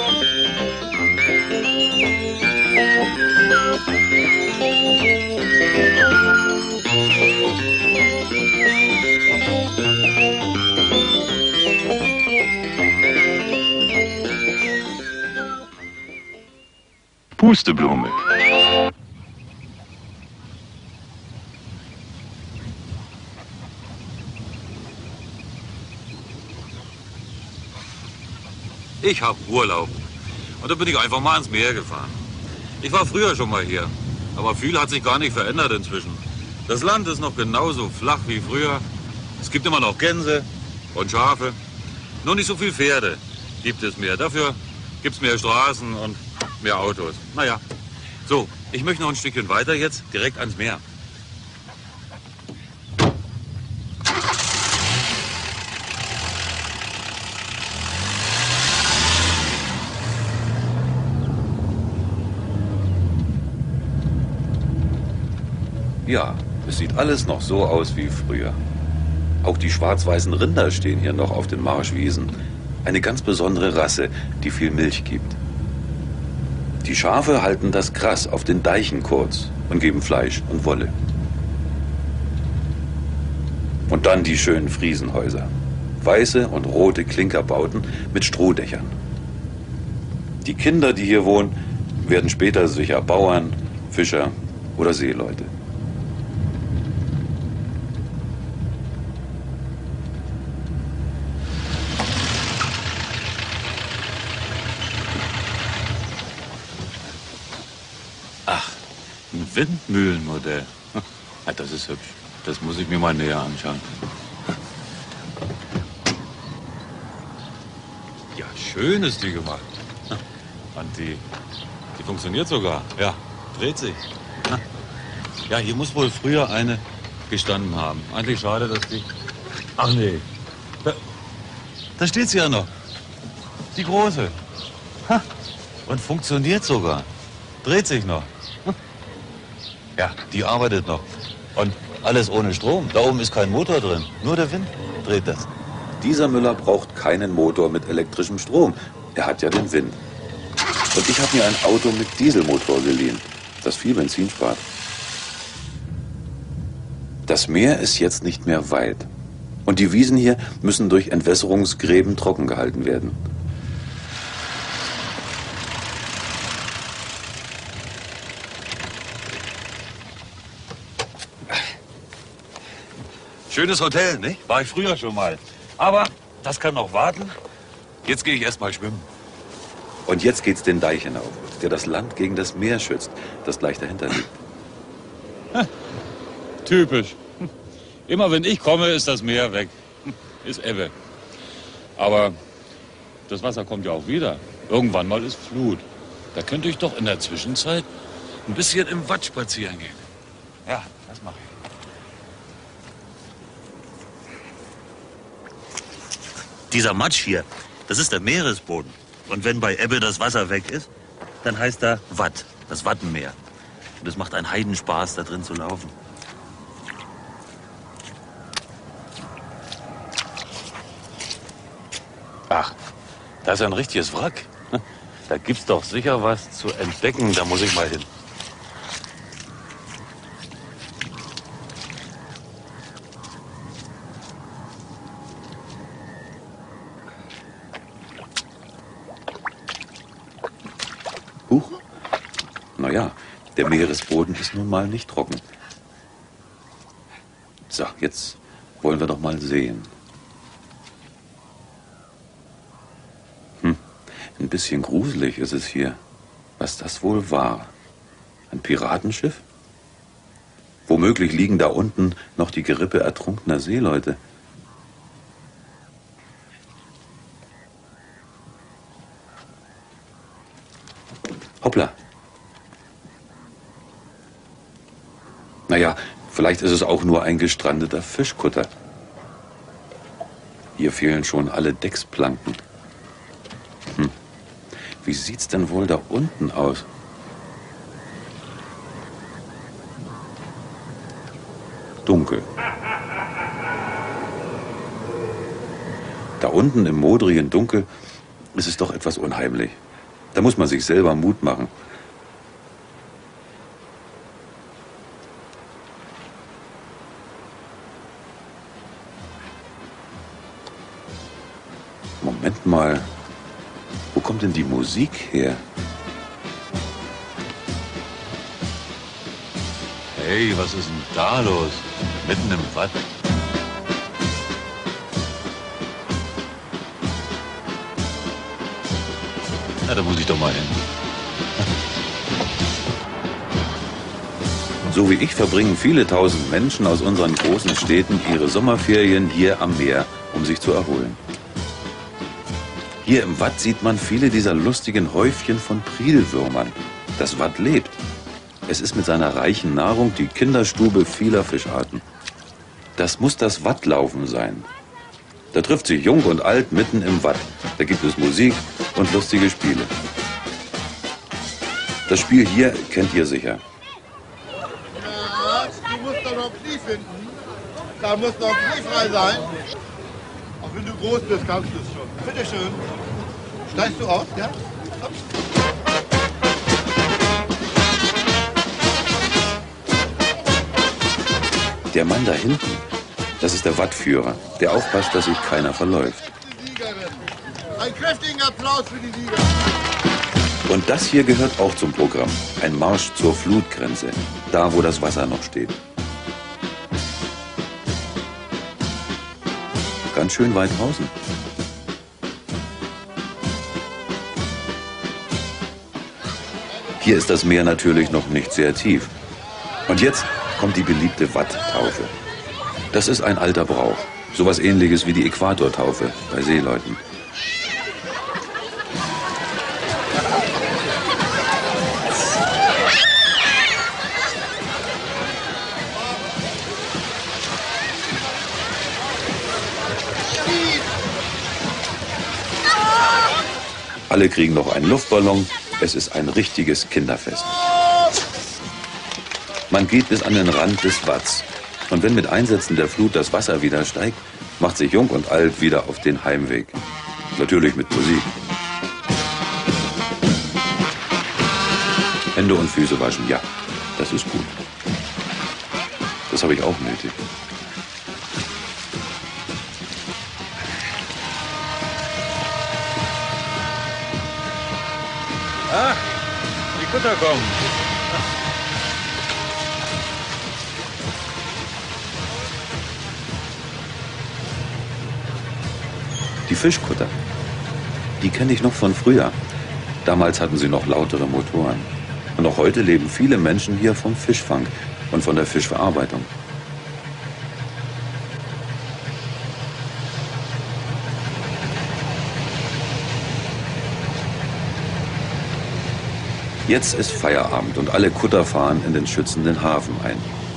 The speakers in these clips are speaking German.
Pusteblume. Ich habe Urlaub. Und da bin ich einfach mal ans Meer gefahren. Ich war früher schon mal hier. Aber viel hat sich gar nicht verändert inzwischen. Das Land ist noch genauso flach wie früher. Es gibt immer noch Gänse und Schafe. Nur nicht so viel Pferde gibt es mehr. Dafür gibt es mehr Straßen und mehr Autos. Naja, so, ich möchte noch ein Stückchen weiter jetzt, direkt ans Meer. Ja, es sieht alles noch so aus wie früher. Auch die schwarz-weißen Rinder stehen hier noch auf den Marschwiesen. Eine ganz besondere Rasse, die viel Milch gibt. Die Schafe halten das Gras auf den Deichen kurz und geben Fleisch und Wolle. Und dann die schönen Friesenhäuser. Weiße und rote Klinkerbauten mit Strohdächern. Die Kinder, die hier wohnen, werden später sicher Bauern, Fischer oder Seeleute. Windmühlenmodell. Ja, das ist hübsch. Das muss ich mir mal näher anschauen. Ja, schön ist die gemacht. Und die funktioniert sogar. Ja, dreht sich. Ja, hier muss wohl früher eine gestanden haben. Eigentlich schade, dass die... Ach nee. Da steht sie ja noch. Die große. Und funktioniert sogar. Dreht sich noch. Ja, die arbeitet noch. Und alles ohne Strom. Da oben ist kein Motor drin. Nur der Wind dreht das. Dieser Müller braucht keinen Motor mit elektrischem Strom. Er hat ja den Wind. Und ich habe mir ein Auto mit Dieselmotor geliehen, das viel Benzin spart. Das Meer ist jetzt nicht mehr weit. Und die Wiesen hier müssen durch Entwässerungsgräben trocken gehalten werden. Schönes Hotel, ne? War ich früher schon mal. Aber das kann noch warten. Jetzt gehe ich erst mal schwimmen. Und jetzt geht's den Deich hinauf, der das Land gegen das Meer schützt, das gleich dahinter liegt. Typisch. Immer wenn ich komme, ist das Meer weg. Ist Ebbe. Aber das Wasser kommt ja auch wieder. Irgendwann mal ist Flut. Da könnte ich doch in der Zwischenzeit ein bisschen im Watt spazieren gehen. Ja, das mache ich. Dieser Matsch hier, das ist der Meeresboden. Und wenn bei Ebbe das Wasser weg ist, dann heißt er Watt, das Wattenmeer. Und es macht einen Heidenspaß, da drin zu laufen. Ach, da ist ein richtiges Wrack. Da gibt's doch sicher was zu entdecken, da muss ich mal hin. Huch. Naja, der Meeresboden ist nun mal nicht trocken. So, jetzt wollen wir doch mal sehen. Ein bisschen gruselig ist es hier. Was das wohl war? Ein Piratenschiff? Womöglich liegen da unten noch die Gerippe ertrunkener Seeleute. Hoppla. Naja, vielleicht ist es auch nur ein gestrandeter Fischkutter. Hier fehlen schon alle Decksplanken. Wie sieht's denn wohl da unten aus? Dunkel. Da unten im modrigen Dunkel ist es doch etwas unheimlich. Da muss man sich selber Mut machen. Moment mal, wo kommt denn die Musik her? Hey, was ist denn da los? Mitten im Watt. Na, da muss ich doch mal hin. So wie ich verbringen viele tausend Menschen aus unseren großen Städten ihre Sommerferien hier am Meer, um sich zu erholen. Hier im Watt sieht man viele dieser lustigen Häufchen von Prielwürmern. Das Watt lebt. Es ist mit seiner reichen Nahrung die Kinderstube vieler Fischarten. Das muss das Wattlaufen sein. Da trifft sich Jung und Alt mitten im Watt. Da gibt es Musik und lustige Spiele. Das Spiel hier kennt ihr sicher. Ja, du musst doch noch Knie finden. Da muss noch kniefrei sein. Auch wenn du groß bist, kannst du es schon. Bitte schön. Steigst du aus, ja? Hopp. Der Mann da hinten, das ist der Wattführer, der aufpasst, dass sich keiner verläuft. Die Siegerin. Einen kräftigen Applaus für die Siegerin. Und das hier gehört auch zum Programm. Ein Marsch zur Flutgrenze, da wo das Wasser noch steht. Ganz schön weit draußen. Hier ist das Meer natürlich noch nicht sehr tief. Und jetzt kommt die beliebte Watttaufe. Das ist ein alter Brauch. Sowas Ähnliches wie die Äquatortaufe bei Seeleuten. Alle kriegen noch einen Luftballon. Es ist ein richtiges Kinderfest. Man geht bis an den Rand des Watts. Und wenn mit Einsetzen der Flut das Wasser wieder steigt, macht sich Jung und Alt wieder auf den Heimweg. Natürlich mit Musik. Hände und Füße waschen, ja, das ist gut. Das habe ich auch nötig. Ah, die Kutter kommen. Die Fischkutter, die kenne ich noch von früher. Damals hatten sie noch lautere Motoren. Und auch heute leben viele Menschen hier vom Fischfang und von der Fischverarbeitung. Jetzt ist Feierabend und alle Kutter fahren in den schützenden Hafen ein.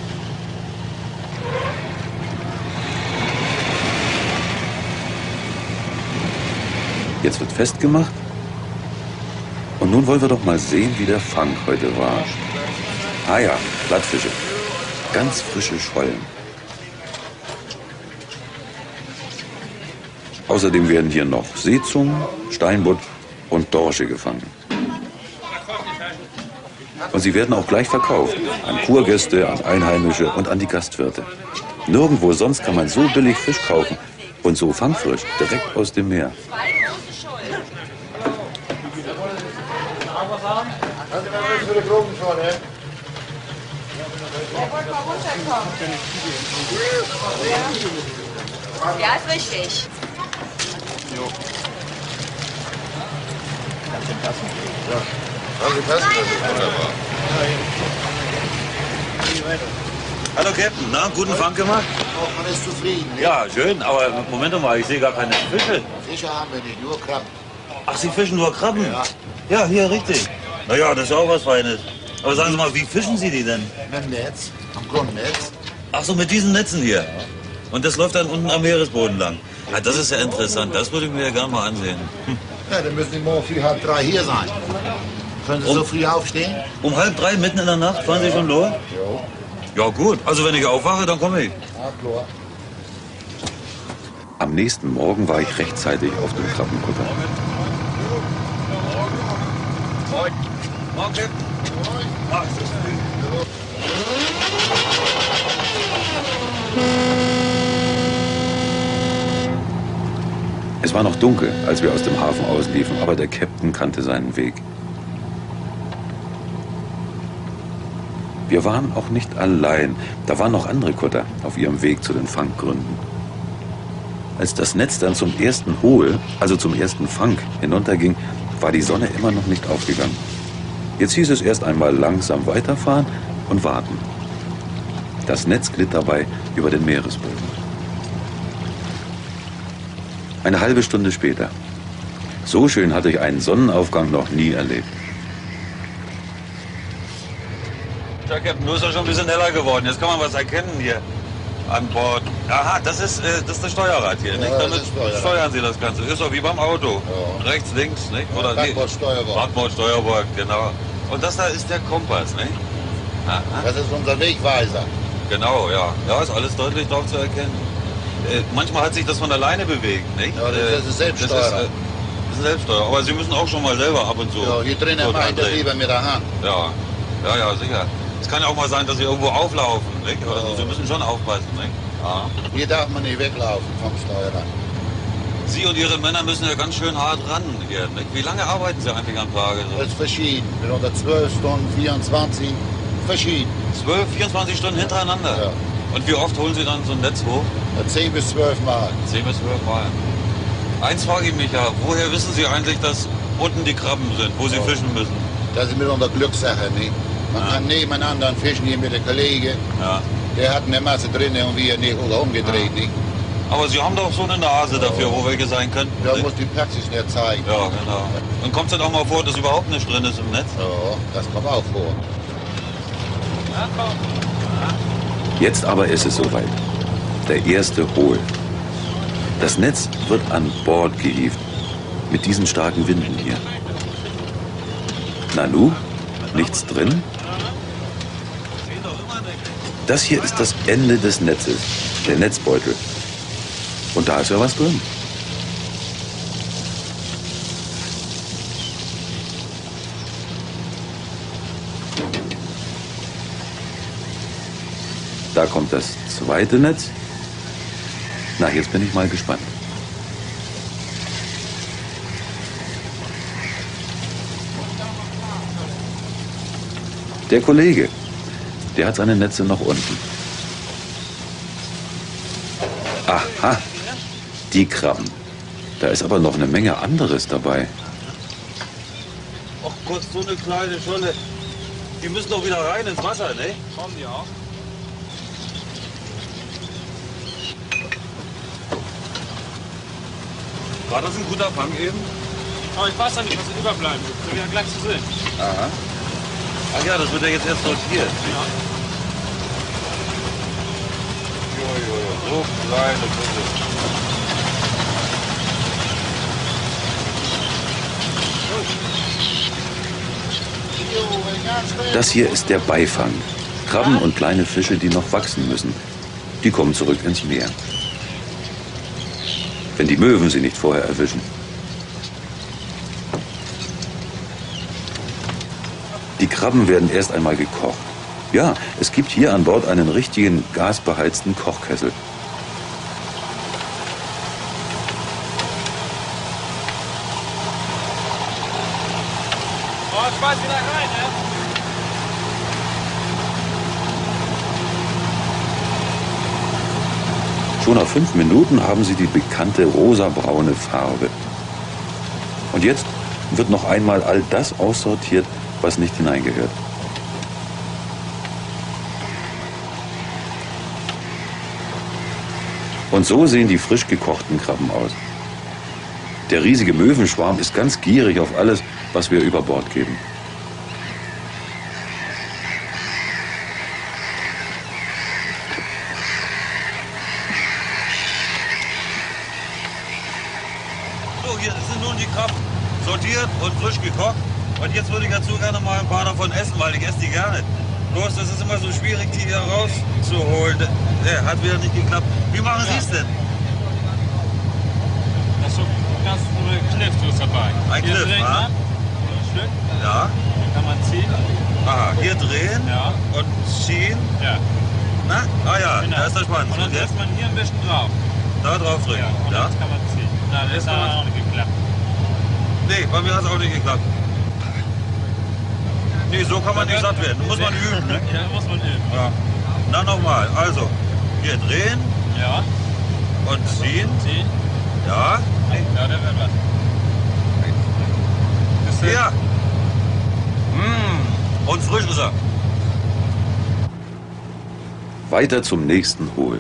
Jetzt wird festgemacht. Und nun wollen wir doch mal sehen, wie der Fang heute war. Ah ja, Plattfische. Ganz frische Schollen. Außerdem werden hier noch Seezungen, Steinbutt und Dorsche gefangen. Und sie werden auch gleich verkauft. An Kurgäste, an Einheimische und an die Gastwirte. Nirgendwo sonst kann man so billig Fisch kaufen. Und so fangfrisch, direkt aus dem Meer. Ja, ist richtig. Also passen, das ist wunderbar. Hallo Captain, na, guten Fang gemacht? Auch man ist zufrieden. Ne? Ja, schön, aber Moment mal, ich sehe gar keine Fische. Fische haben wir nicht, nur Krabben. Ach, Sie fischen nur Krabben? Ja. Ja, hier, richtig. Naja, das ist ja auch was Feines. Aber sagen Sie mal, wie fischen Sie die denn? Mit dem Netz, am Grundnetz. Ach so, mit diesen Netzen hier. Und das läuft dann unten am Meeresboden lang. Ja, das ist ja interessant, das würde ich mir ja gerne mal ansehen. Ja, dann müssen die morgen früh 2:30 hier sein. Können Sie so früh aufstehen? Um 2:30 mitten in der Nacht fahren Sie schon los? Ja. Ja gut, also wenn ich aufwache, dann komme ich. Ja, klar. Am nächsten Morgen war ich rechtzeitig auf dem Krabbenkutter. Moin. Morgen, Captain. Ach, ist das schön. Es war noch dunkel, als wir aus dem Hafen ausliefen, aber der Captain kannte seinen Weg. Wir waren auch nicht allein. Da waren noch andere Kutter auf ihrem Weg zu den Fanggründen. Als das Netz dann zum ersten Hol, also zum ersten Fang, hinunterging, war die Sonne immer noch nicht aufgegangen. Jetzt hieß es erst einmal langsam weiterfahren und warten. Das Netz glitt dabei über den Meeresboden. Eine halbe Stunde später. So schön hatte ich einen Sonnenaufgang noch nie erlebt. Ja, Captain, du bist ja schon ein bisschen heller geworden. Jetzt kann man was erkennen hier an Bord. Aha, das ist das Steuerrad hier, nicht? Ja, das Damit ist Steuerrad. steuern Sie das Ganze. Ist doch wie beim Auto. Ja. Rechts, links, nicht? Ja, Oder Backbord, Steuerbord. Backbord, Steuerbord, genau. Und das da ist der Kompass, nicht? Aha. Das ist unser Wegweiser. Genau, ja. Ja, ist alles deutlich drauf zu erkennen. Manchmal hat sich das von alleine bewegt, nicht? Ja, das ist Selbststeuer. Das ist ein Selbststeuer. Aber Sie müssen auch schon mal selber ab und zu. Ja, hier drinnen so mache ich das drehen. lieber mit der Hand. Ja, ja, ja, sicher. Es kann ja auch mal sein, dass Sie irgendwo auflaufen, nicht? Oder so. Sie müssen schon aufpassen, nicht? Ja. Hier darf man nicht weglaufen vom Steuerrad. Sie und Ihre Männer müssen ja ganz schön hart ran hier, nicht? Wie lange arbeiten Sie eigentlich am Tage? Das ist verschieden. Mitunter 12 Stunden, 24, verschieden. 12, 24 Stunden hintereinander? Ja. Und wie oft holen Sie dann so ein Netz hoch? 10 bis 12 Mal. 10 bis 12 Mal. Eins frage ich mich ja, woher wissen Sie eigentlich, dass unten die Krabben sind, wo Sie fischen müssen? Das ist mitunter Glückssache, nicht? Man kann nebeneinander fischen hier mit der Kollege. Ja. Der hat eine Masse drin und wir nicht oder umgedreht, nicht? Aber Sie haben doch so eine Nase dafür, wo welche sein könnten. Da nicht? muss die Praxis nicht zeigen. Ja, genau. Und kommt es dann auch mal vor, dass überhaupt nicht drin ist im Netz? Ja, das kommt auch vor. Jetzt aber ist es soweit. Der erste Hol. Das Netz wird an Bord gehievt. Mit diesen starken Winden hier. Nanu? Nichts drin? Das hier ist das Ende des Netzes. Der Netzbeutel. Und da ist ja was drin. Da kommt das zweite Netz. Na, jetzt bin ich mal gespannt. Der Kollege, der hat seine Netze noch unten. Aha, die Krabben. Da ist aber noch eine Menge anderes dabei. Ach Gott, so eine kleine Scholle. Die müssen doch wieder rein ins Wasser, ne? Kommen die auch? War das ein guter Fang eben? Aber ich weiß ja nicht, was da überbleiben wird. Wir werden gleich zu sehen. Aha. Ach ja, das wird ja jetzt erst sortiert. Ja. Jo, so kleine Fische. Das hier ist der Beifang. Krabben und kleine Fische, die noch wachsen müssen. Die kommen zurück ins Meer. Wenn die Möwen sie nicht vorher erwischen. Die Krabben werden erst einmal gekocht. Ja, es gibt hier an Bord einen richtigen gasbeheizten Kochkessel. Oh, schmeiß wieder rein, ne? Schon nach 5 Minuten haben sie die bekannte rosabraune Farbe. Und jetzt wird noch einmal all das aussortiert, was nicht hineingehört. Und so sehen die frisch gekochten Krabben aus. Der riesige Möwenschwarm ist ganz gierig auf alles, was wir über Bord geben. So, hier sind nun die Krabben sortiert und frisch gekocht. Und jetzt würde ich dazu gerne mal ein paar davon essen, weil ich esse die gerne. Bloß, das ist immer so schwierig, die hier rauszuholen. Hat wieder nicht geklappt. Wie machen Sie es denn? Das ist so ganz so eine Cliff ist dabei. Ein Hier Cliff, drin, wa? ne? Ein Stück. Ja. Dann kann man ziehen. Aha, hier drehen Ja. und ziehen. Ja. Na? Ah ja, Genau. da ist der Schwanz. Und dann Und jetzt setzt man hier ein bisschen drauf. da drauf drücken. Ja. Und Ja? jetzt kann man ziehen. Na, das Jetzt hat kann man- auch nicht geklappt. Nee, bei mir hat es auch nicht geklappt. Nee, so kann man nicht satt werden. Muss man üben, ne? Ja, muss man üben. Ja. Na nochmal. Also, hier drehen Ja. und ziehen. Ziehen. Ja. Ja, der wird was. Ist der- Ja. Und frisch ist er. Weiter zum nächsten Hohl.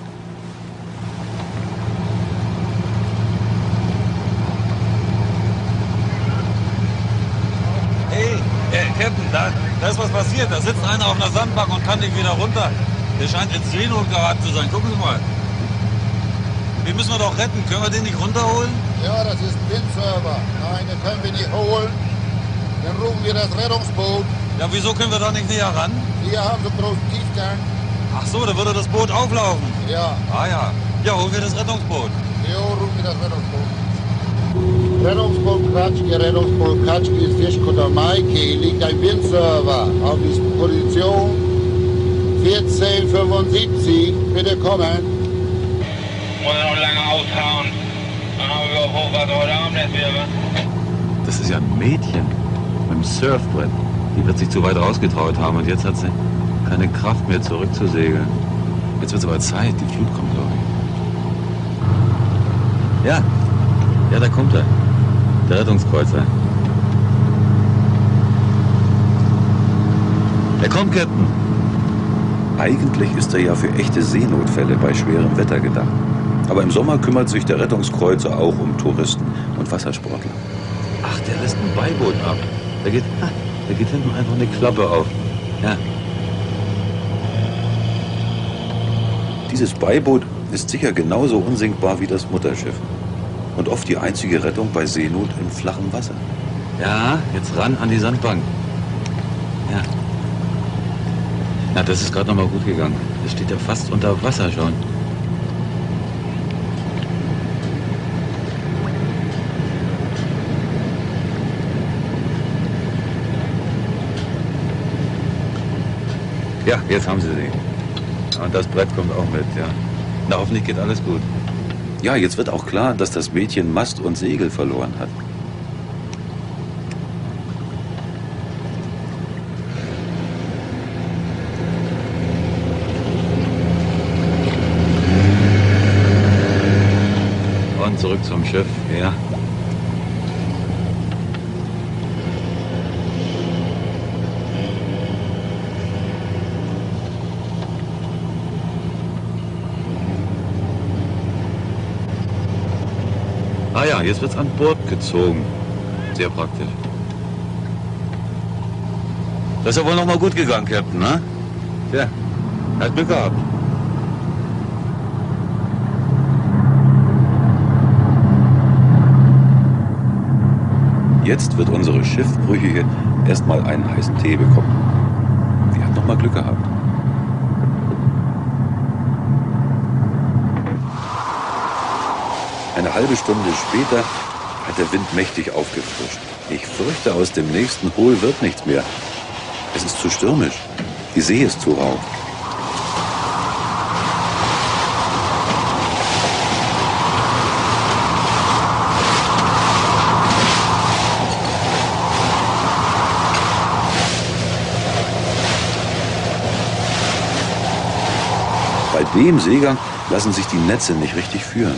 Hey, Captain, da ist was passiert. Da sitzt einer auf einer Sandbank und kann nicht wieder runter. Der scheint ins Seenot geraten zu sein. Gucken Sie mal. Den müssen wir doch retten. Können wir den nicht runterholen? Ja, das ist ein Windserver. Nein, den können wir nicht holen. Dann rufen wir das Rettungsboot. Ja, wieso können wir da nicht näher ran? Wir haben so einen großen Tiefgang. Ach so, da würde das Boot auflaufen. Ja, Ah ja. Ja, holen wir das Rettungsboot. jo, rufen wir das Rettungsboot. Rettungsboot Katschke, Rettungsboot Katschke ist Fischkutter Maike. Liegt ein Windserver auf Disposition 1475. Bitte kommen. Muss er noch lange aushauen. Dann haben wir auf Hochwasser heute Abend erst wieder, wa? Das ist ja ein Mädchen mit dem Surfbrett. Die wird sich zu weit rausgetraut haben und jetzt hat sie keine Kraft mehr zurückzusegeln. Jetzt wird es aber Zeit, die Flut kommt, glaube ich. Ja, da kommt er. Der Rettungskreuzer. Er kommt, Captain. Eigentlich ist er ja für echte Seenotfälle bei schwerem Wetter gedacht. Aber im Sommer kümmert sich der Rettungskreuzer auch um Touristen und Wassersportler. Ach, der lässt ein Beiboot ab. Da geht hinten einfach eine Klappe auf. Ja. Dieses Beiboot ist sicher genauso unsinkbar wie das Mutterschiff. Und oft die einzige Rettung bei Seenot im flachen Wasser. Ja, jetzt ran an die Sandbank. Ja. Na, das ist gerade noch mal gut gegangen. Das steht ja fast unter Wasser schon. Ja, jetzt haben sie sie. Und das Brett kommt auch mit, ja. Na, hoffentlich geht alles gut. Ja, jetzt wird auch klar, dass das Mädchen Mast und Segel verloren hat. Und zurück zum Schiff, ja. Ah ja, jetzt wird's an Bord gezogen. Sehr praktisch. Das ist ja wohl noch mal gut gegangen, Captain, ne? Ja, hat Glück gehabt. Jetzt wird unsere Schiffbrüchige erstmal einen heißen Tee bekommen. Die hat noch mal Glück gehabt. Eine halbe Stunde später hat der Wind mächtig aufgefrischt. Ich fürchte, aus dem nächsten Hohl wird nichts mehr. Es ist zu stürmisch. Die See ist zu rau. Bei dem Seegang lassen sich die Netze nicht richtig führen.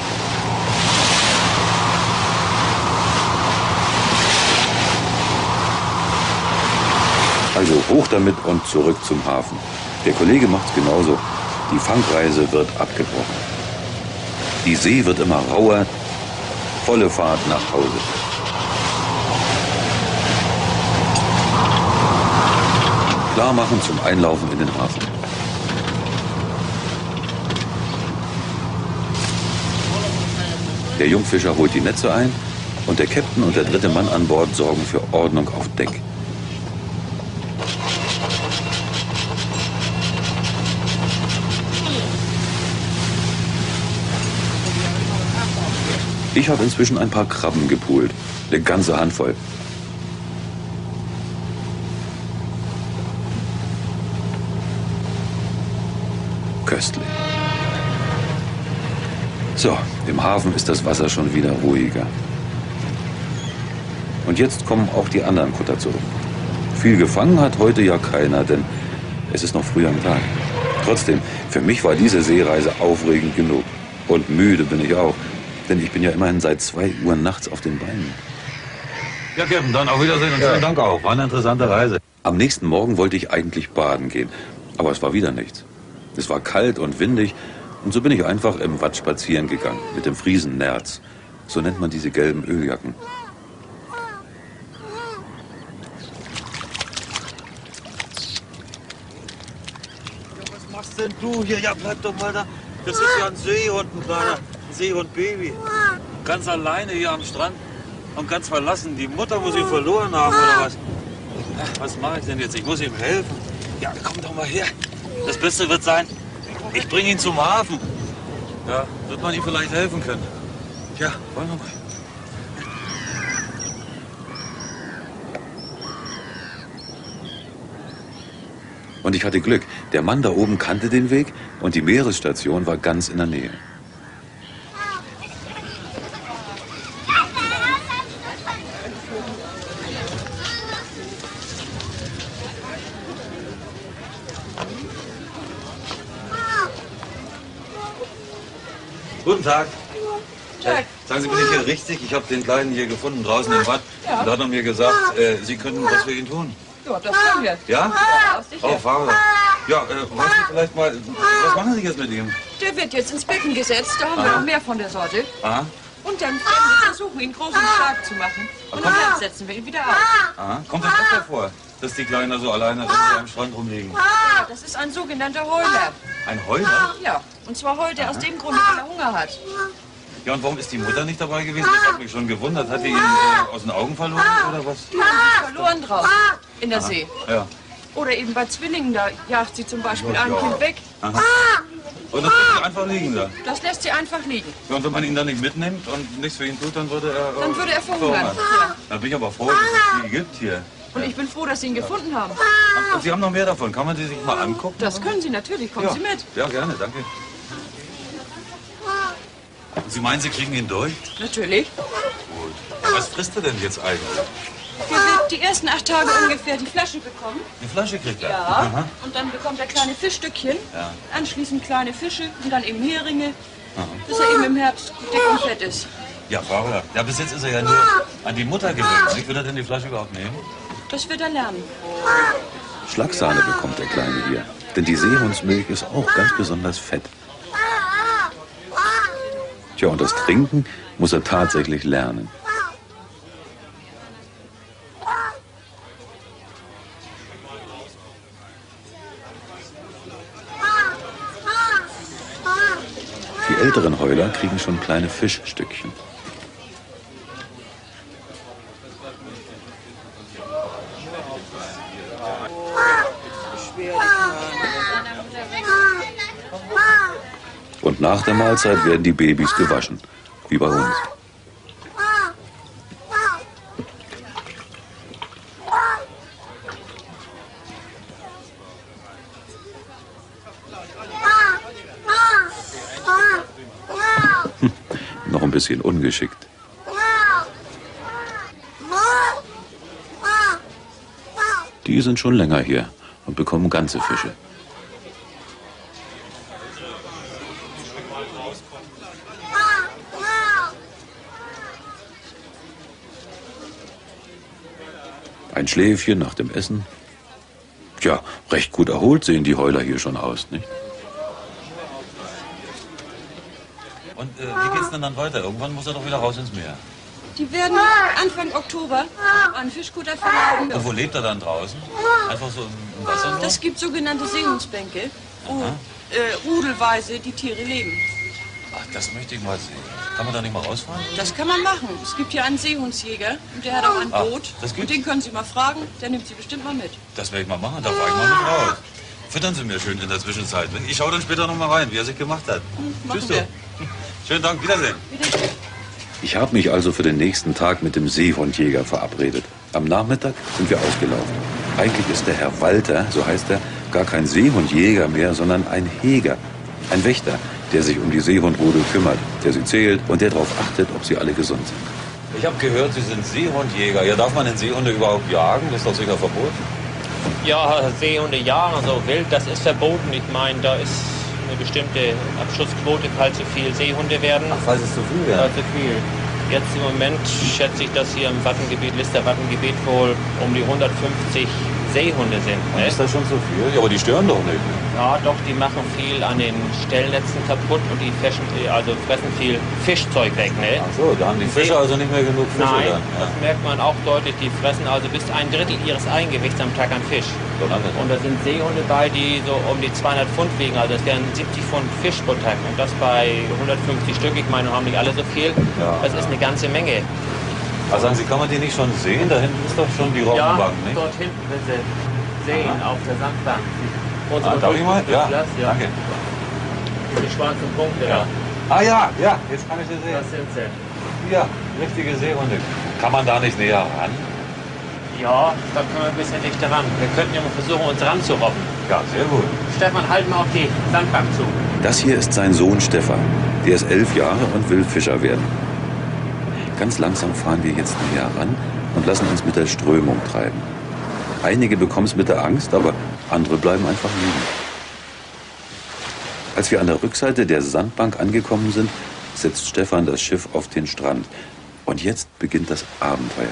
Also hoch damit und zurück zum Hafen. Der Kollege macht's genauso. Die Fangreise wird abgebrochen. Die See wird immer rauer. Volle Fahrt nach Hause. Klar machen zum Einlaufen in den Hafen. Der Jungfischer holt die Netze ein und der Captain und der dritte Mann an Bord sorgen für Ordnung auf Deck. Ich habe inzwischen ein paar Krabben gepult. Eine ganze Handvoll. So, im Hafen ist das Wasser schon wieder ruhiger. Und jetzt kommen auch die anderen Kutter zurück. Viel gefangen hat heute ja keiner, denn es ist noch früh am Tag. Trotzdem, für mich war diese Seereise aufregend genug. Und müde bin ich auch, denn ich bin ja immerhin seit 2 Uhr nachts auf den Beinen. Ja, Captain, dann auf Wiedersehen und vielen Dank auch. War eine interessante Reise. Am nächsten Morgen wollte ich eigentlich baden gehen, aber es war wieder nichts. Es war kalt und windig und so bin ich einfach im Watt spazieren gegangen mit dem Friesennerz. So nennt man diese gelben Öljacken. Was machst denn du hier? Ja, bleib doch mal da. Das ist ja ein Seehund, ein kleiner Seehund-Baby. Ganz alleine hier am Strand und ganz verlassen. Die Mutter muss ihn verloren haben oder was? Ach, was mache ich denn jetzt? Ich muss ihm helfen. Ja, komm doch mal her. Das Beste wird sein, ich bringe ihn zum Hafen. Ja, wird man ihm vielleicht helfen können. Ja, wollen wir mal. Und ich hatte Glück. Der Mann da oben kannte den Weg und die Meeresstation war ganz in der Nähe. Guten Tag. Sagen Sie, bin ich hier richtig? Ich habe den Kleinen hier gefunden, draußen im Watt. Und da hat er mir gesagt, Sie könnten was für ihn tun. Ja, das können wir. Ja? Ja, sicher. Oh, Fahrer. Ja, weißt du vielleicht mal, was machen Sie jetzt mit ihm? Der wird jetzt ins Becken gesetzt, da haben wir noch mehr von der Sorte. Aha, Und dann werden wir versuchen, ihn groß und stark zu machen. Und dann setzen wir ihn wieder auf. aha. Kommt das öfter vor, dass die Kleinen da so alleine am Strand rumliegen? Ja, das ist ein sogenannter Heuler. Ein Heuler? Ja, und zwar heult er aus dem Grunde, weil er Hunger hat. Ja, und warum ist die Mutter nicht dabei gewesen? Das hat mich schon gewundert. Hat die ihn aus den Augen verloren oder was? Die haben sich verloren drauf in der See. Ja. Oder eben bei Zwillingen, da jagt sie zum Beispiel ein Kind weg. Aha. Und das lässt sie einfach liegen da. Das lässt sie einfach liegen. Ja, und wenn man ihn dann nicht mitnimmt und nichts für ihn tut, dann würde er... Dann würde er verhungern. Ja. Da bin ich aber froh, dass es die gibt hier. Und ich bin froh, dass Sie ihn gefunden haben. Und Sie haben noch mehr davon. Kann man die sich mal angucken? Das können Sie natürlich. Kommen ja. Sie mit. Ja, gerne, danke. Sie meinen, Sie kriegen ihn durch? Natürlich. Gut. Was frisst er denn jetzt eigentlich? Er wird die ersten 8 Tage ungefähr die Flasche bekommen. Eine Flasche kriegt er? Ja. Aha. Und dann bekommt er kleine Fischstückchen. Ja. Anschließend kleine Fische und dann eben Heringe. Bis er eben im Herbst dick und fett ist. Ja, Frau Röhr. Ja, bis jetzt ist er ja nur an die Mutter gewöhnt. Wie will er denn die Flasche überhaupt nehmen? Das wird er lernen. Schlagsahne bekommt der Kleine hier. Denn die Seehundsmilch ist auch ganz besonders fett. Tja, und das Trinken muss er tatsächlich lernen. Die älteren Heuler kriegen schon kleine Fischstückchen. Und nach der Mahlzeit werden die Babys gewaschen, wie bei uns. Noch ein bisschen ungeschickt. Die sind schon länger hier und bekommen ganze Fische. Ein Schläfchen nach dem Essen. Tja, recht gut erholt sehen die Heuler hier schon aus, nicht? Und wie geht's denn dann weiter? Irgendwann muss er doch wieder raus ins Meer. Die werden Anfang Oktober einen Fischkutter verladen. Und wo lebt er dann draußen? Einfach so im Wasser nur? Das gibt sogenannte Seehundsbänke, wo rudelweise die Tiere leben. Ach, das möchte ich mal sehen. Kann man da nicht mal rausfahren? Das kann man machen. Es gibt hier einen Seehundsjäger und der hat auch ein Boot. Das Und gibt's? den können Sie mal fragen, der nimmt Sie bestimmt mal mit. Das werde ich mal machen, da fahre ich mal mit raus. Füttern Sie mir schön in der Zwischenzeit. Ich schaue dann später noch mal rein, wie er sich gemacht hat. Machen Tschüss, wir. du. Schönen Dank, Wiedersehen. Ich habe mich also für den nächsten Tag mit dem Seehundjäger verabredet. Am Nachmittag sind wir ausgelaufen. Eigentlich ist der Herr Walter, so heißt er, gar kein Seehundjäger mehr, sondern ein Heger, ein Wächter, der sich um die Seehundrudel kümmert, der sie zählt und der darauf achtet, ob sie alle gesund sind. Ich habe gehört, Sie sind Seehundjäger. Ja, darf man den Seehunde überhaupt jagen? Das ist doch sicher verboten. Ja, Seehunde jagen, also wild, das ist verboten. Ich meine, da ist eine bestimmte Abschussquote, falls zu viel Seehunde werden. Ach, falls es zu viel wäre? Ja, zu viel. Jetzt im Moment schätze ich, dass hier im Wattengebiet, Lister Wattengebiet wohl um die 150 Seehunde sind. Ne? Ist das schon zu viel? Ja, aber die stören doch nicht. Ja, doch, die machen viel an den Stellnetzen kaputt und die fressen viel Fischzeug weg. Ne? Ach so, da haben die Fische also nicht mehr genug Fische. Nein, dann. Ja. das merkt man auch deutlich. Die fressen also bis 1/3 ihres Eigengewichts am Tag an Fisch. So lange. Und da sind Seehunde bei, die so um die 200 Pfund wiegen. Also das wären 70 Pfund Fisch pro Tag. Und das bei 150 Stück. Ich meine, haben nicht alle so viel. Ja, das ist eine ganze Menge. Also sagen Sie, kann man die nicht schon sehen? Da hinten ist doch schon die Robbenbank, nicht? Dort hinten, wenn Sie sehen, auf der Sandbank. Darf ich mal? Ja, ja. danke. Die schwarzen Punkte Ja. da. Ah ja, ja, jetzt kann ich sie sehen. Das sind sie. Ja, richtige Seehunde. Kann man da nicht näher ran? Ja, da können wir ein bisschen dichter ran. Wir könnten ja mal versuchen, uns ranzurobben. Ja, sehr gut. Stefan, halt mal auf die Sandbank zu. Das hier ist sein Sohn Stefan. Der ist 11 Jahre und will Fischer werden. Ganz langsam fahren wir jetzt näher ran und lassen uns mit der Strömung treiben. Einige bekommen es mit der Angst, aber andere bleiben einfach liegen. Als wir an der Rückseite der Sandbank angekommen sind, setzt Stefan das Schiff auf den Strand. Und jetzt beginnt das Abenteuer.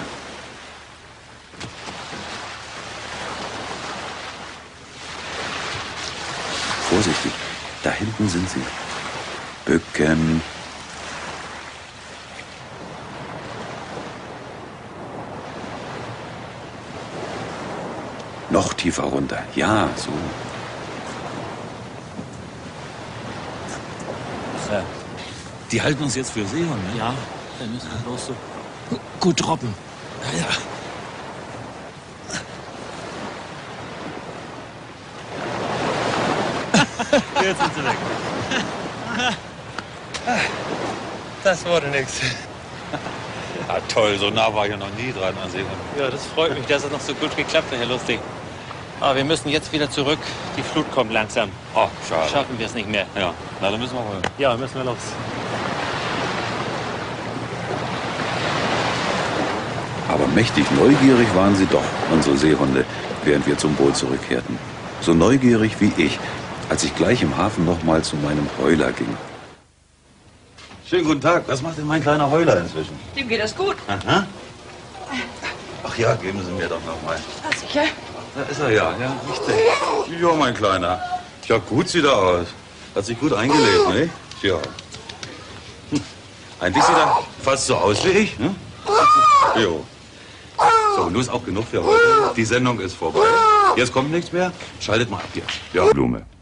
Vorsichtig, da hinten sind sie. Bücken. Noch tiefer runter. Ja, so. Die halten uns jetzt für Seehunde. Ja, dann müssen wir bloß so Gut robben. Ja, ja. Jetzt sind sie weg. Das wurde nichts. Ah, toll, so nah war ich ja noch nie dran an Seehunden. Ja, das freut mich, dass es noch so gut geklappt hat, Herr Lustig. Aber wir müssen jetzt wieder zurück. Die Flut kommt langsam. Oh, schade. Schaffen wir es nicht mehr. Ja, na, dann müssen wir wohl. Ja, müssen wir los. Aber mächtig neugierig waren sie doch, unsere Seehunde, während wir zum Boot zurückkehrten. So neugierig wie ich, als ich gleich im Hafen noch mal zu meinem Heuler ging. Schönen guten Tag. Was macht denn mein kleiner Heuler inzwischen? Dem geht das gut. Aha. Ach ja, geben Sie mir doch noch mal. Ah, sicher? Da ist er ja, richtig. Ja, mein Kleiner. Ja, gut sieht er aus. Hat sich gut eingelebt, ne? Tja. Eigentlich sieht er fast so aus wie ich, ne? Jo. So, nun ist auch genug für heute. Die Sendung ist vorbei. Jetzt kommt nichts mehr. Schaltet mal ab hier. Ja, Blume.